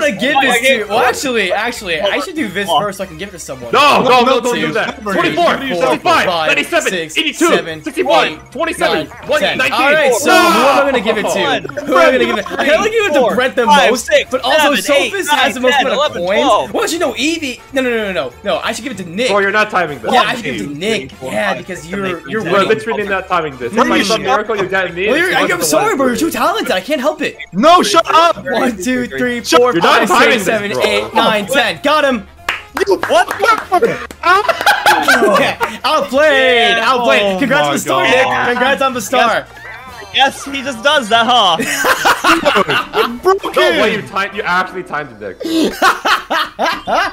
gonna give this to. Well, actually, I should do this first so I can give it to someone. No, don't do that. 24, 25, 37, 82, 61, 27, 19. Alright, so who am I gonna give it to? Who am I gonna give it? I kind of like give it to Brett the most, but also Sophus has the most amount of coins. Well, actually, no, Evie. No. I should give it to Nick. Oh, you're not timing this. Yeah, I should give it to Nick. Yeah, because you're winning. We're literally not timing this. If by some miracle you got me. I'm sorry, bro. You're too talented. I can't help it. No, shut up. 1, 2, 3, 4, 5, 6, 7, 8, 9, 10. Got him. What? Outplayed. Congrats on the star, Nick. Congrats on the star. Yes, he just does that, huh? Broken. No way, you actually timed it, Nick.